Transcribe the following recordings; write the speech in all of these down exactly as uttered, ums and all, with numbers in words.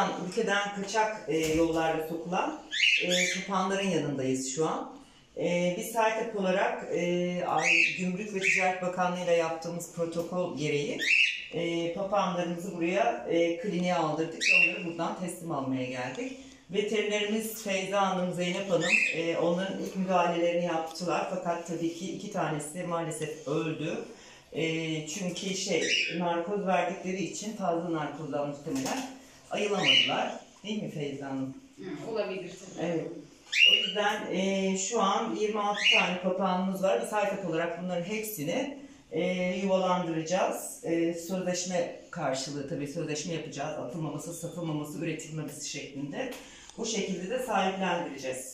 dışarıdan, ülkeden kaçak e, yollarla sokulan e, papağanların yanındayız şu an. E, biz SAYTAP olarak e, Gümrük ve Ticaret Bakanlığı ile yaptığımız protokol gereği e, papağanlarımızı buraya e, kliniğe aldırdık ve onları buradan teslim almaya geldik. Veterinerimiz Feyza Hanım, Zeynep Hanım e, onların ilk müdahalelerini yaptılar. Fakat tabii ki iki tanesi maalesef öldü. E, çünkü şey narkoz verdikleri için fazla narkozdan muhtemelen ayılamadılar. Değil mi Feyza Hanım? Hı, olabilir tabii. Evet. O yüzden e, şu an yirmi altı tane papağanımız var. Biz SAYTAP olarak bunların hepsini e, yuvalandıracağız. E, sözleşme karşılığı tabii sözleşme yapacağız. Atılmaması, satılmaması, üretilmemesi şeklinde. Bu şekilde de sahiplendireceğiz.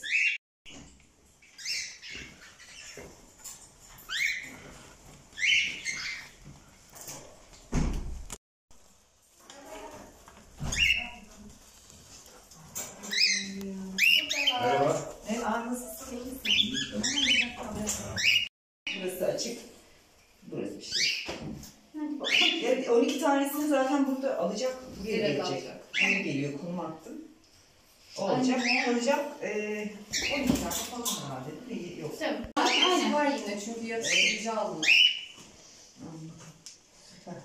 Merhaba. Merhaba, nasılsın? Burası açık. Burası bir şey. Yani on iki tanesini zaten burada alacak, buraya Direkt gelecek. alacak. Buraya geliyor, konum attım. Olacak, kalacak. Ee, on iki tane falan herhalde değil mi? Yok. Tabii. Aynen. Var yine çünkü yatıştırıcı aldılar. Anladım. Süper.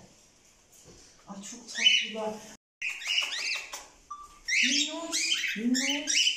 Ay çok tatlılar. Minnoş, minnoş.